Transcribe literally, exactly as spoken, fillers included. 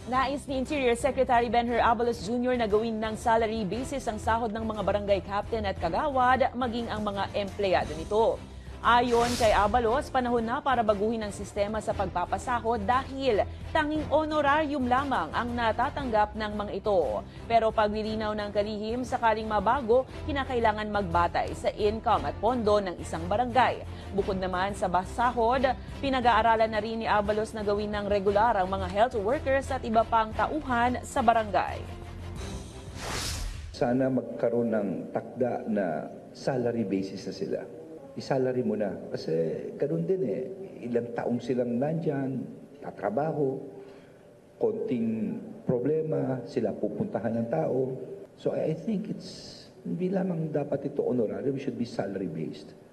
Nais ni Interior Secretary Benher Abalos Junior na gawin ng salary basis ang sahod ng mga barangay captain at kagawad, maging ang mga empleyado nito. Ayon kay Abalos, panahon na para baguhin ang sistema sa pagpapasahod dahil tanging honorarium lamang ang natatanggap ng mga ito. Pero paglilinaw ng kalihim, sakaling mabago, kinakailangan magbatay sa income at pondo ng isang barangay. Bukod naman sa basahod, pinag-aaralan na rin ni Abalos na gawin ng regular ang mga health workers at iba pang tauhan sa barangay. Sana magkaroon ng takda na salary basis na sila. I-salary mo na. Kasi ganun din eh. Ilang taong silang nandyan, tatrabaho, konting problema, sila pupuntahan ng tao. So I think it's, hindi lamang dapat ito honorary, we should be salary based.